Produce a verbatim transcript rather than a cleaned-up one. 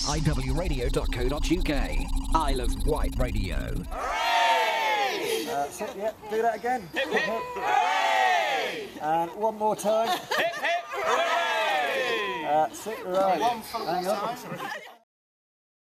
i w radio dot co dot u k. Isle of Wight Radio. Hooray! That's it, yeah. Do that again. Hip, hip, hooray! And one more time. Hip, hip, hooray! That's it, right. One full Hang on. time.